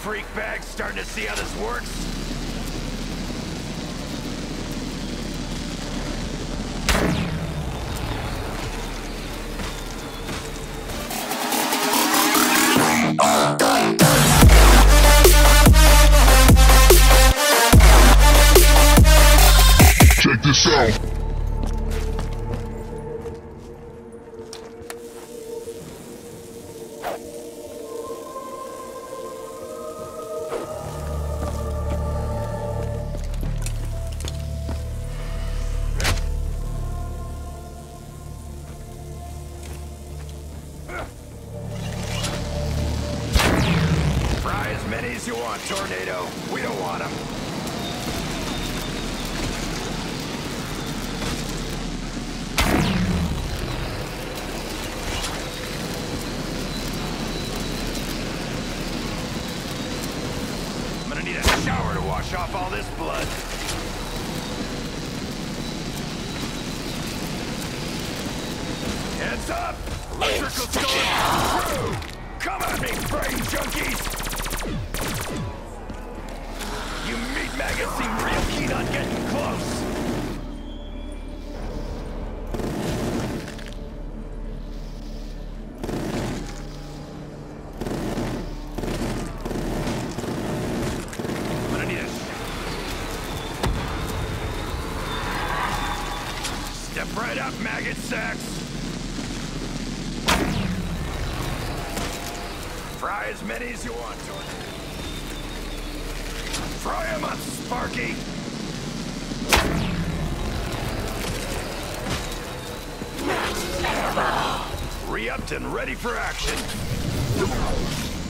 freak bag starting to see how this works? Check this out. Fry as many as you want, Tornado. We don't want them. I'm gonna need a shower to wash off all this blood. Heads up! Electrical storm through! Come at me, brain junkies! You meat maggots seem real keen on getting close. I'm gonna need a... Step right up, maggot sacks! Fry as many as you want, Jordan. Fry 'em up, Sparky! Re-upped and ready for action.